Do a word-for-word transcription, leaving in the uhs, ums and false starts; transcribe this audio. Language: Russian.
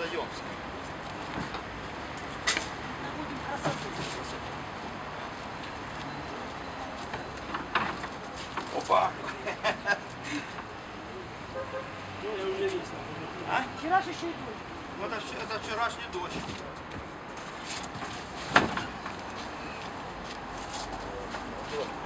сдаемся. Наводим красоту. Опа! Ну, я уже весь. А? Вчерашний еще и дождь. Ну, это, это вчерашний дождь. Вот.